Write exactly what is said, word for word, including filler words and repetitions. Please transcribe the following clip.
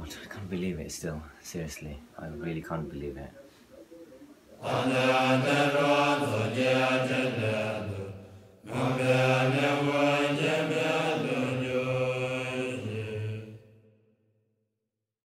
God, I can't believe it still. Seriously, I really can't believe it.